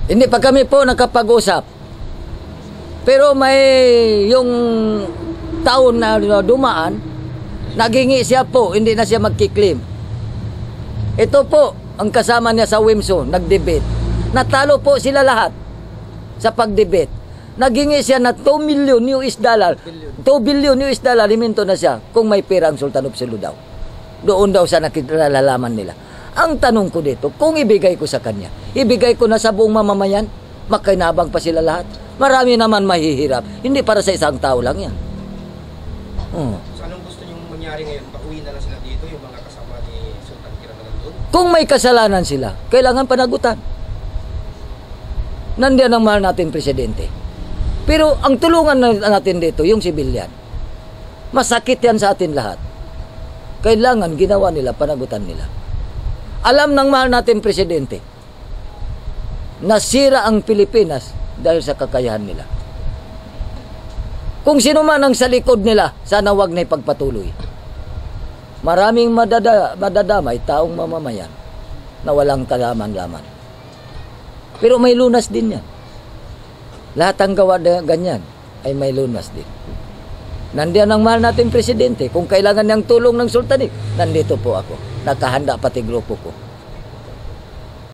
Hindi pa kami po nakapag-usap. Pero may yung taon na dumaan, nagingi siya po, hindi na siya magkiklaim. Ito po, ang kasama niya sa WIMSO, nag-debate. Natalo po sila lahat sa pag-debate. Nagingi siya na 2 million US dollar. 2 billion US dollar, himinto na siya kung may pera ang Sultan of Sulu daw. Doon daw sa nakilalaman nila. Ang tanong ko dito, kung ibigay ko sa kanya, ibigay ko na sa buong mamamayan, makainabang pa sila lahat. Marami naman mahihirap. Hindi para sa isang tao lang yan. So anong gusto niyong mangyari ngayon? Pauwi na lang sila dito, yung mga kasama ni Sultan Kudarat nandun? Kung may kasalanan sila, kailangan panagutan. Nandiyan ang mahal natin presidente. Pero ang tulungan natin dito, yung sibilyan. Masakit yan sa atin lahat. Kailangan ginawa nila, panagutan nila. Alam ng mahal natin presidente, nasira ang Pilipinas dahil sa kakayahan nila. Kung sino man ang sa likod nila, sana wag na ipagpatuloy. Maraming madadamay taong mamamayan na walang kalaman-laman. Pero may lunas din yan. Lahat ang gawa na ganyan ay may lunas din. Nandiyan ang mahal natin presidente. Kung kailangan niyang tulong ng sultan, nandito po ako. Nakahanda pati grupo ko.